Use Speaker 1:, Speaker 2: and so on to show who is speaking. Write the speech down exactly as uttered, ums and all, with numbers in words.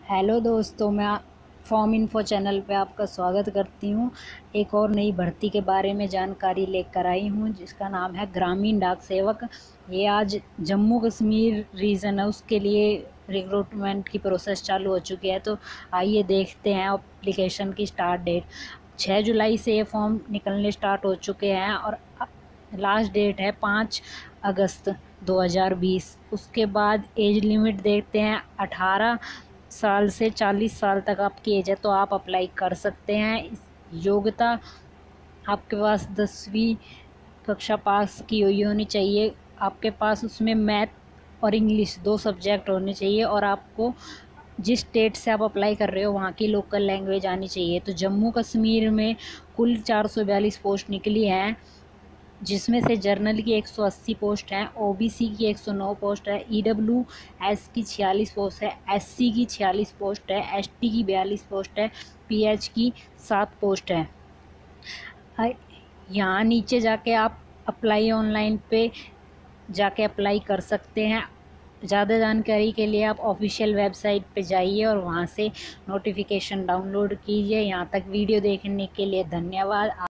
Speaker 1: Hello दोस्तों, मैं form info channel पे आपका स्वागत करती हूँ। एक और नई भर्ती के बारे में जानकारी लेकर आई हूँ जिसका नाम है ग्रामीण डाक सेवक। ये आज जम्मू कश्मीर रीजन है, उसके लिए रिक्रूटमेंट की प्रोसेस चालू हो चुकी है। तो आइए देखते हैं एप्लीकेशन की स्टार्ट डेट। छः जुलाई से ये फॉर्म निकलने स्टार्ट हो चुके हैं और लास्ट डेट है पाँच अगस्त दो हज़ार बीस। उसके बाद एज लिमिट देखते हैं अठारह साल से चालीस साल तक आपकी एज है तो आप अप्लाई कर सकते हैं। इस योग्यता आपके पास दसवीं कक्षा पास की हुई होनी चाहिए। आपके पास उसमें मैथ और इंग्लिश दो सब्जेक्ट होने चाहिए और आपको जिस स्टेट से आप अप्लाई कर रहे हो वहाँ की लोकल लैंग्वेज आनी चाहिए। तो जम्मू कश्मीर में कुल चार सौ बयालीस पोस्ट निकली हैं, जिसमें से जर्नल की एक सौ अस्सी पोस्ट हैं, ओबीसी की एक सौ नौ पोस्ट है, ईडब्ल्यूएस की छियालीस पोस्ट है, एससी की छियालीस पोस्ट है, एसटी की बयालीस पोस्ट है, पीएच की सात पोस्ट है। यहाँ नीचे जाके आप अप्लाई ऑनलाइन पे जाके अप्लाई कर सकते हैं। ज़्यादा जानकारी के लिए आप ऑफिशियल वेबसाइट पे जाइए और वहाँ से नोटिफिकेशन डाउनलोड कीजिए। यहाँ तक वीडियो देखने के लिए धन्यवाद।